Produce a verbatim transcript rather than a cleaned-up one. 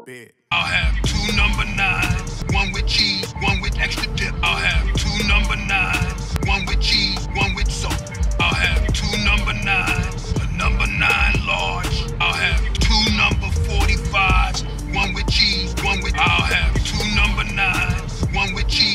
Bet. I'll have two number nines, one with cheese, one with extra dip. I'll have two number nines, one with cheese, one with soap. I'll have two number nines, a number nine large. I'll have two number forty-fives, one with cheese, one with. I'll have two number nines, one with cheese.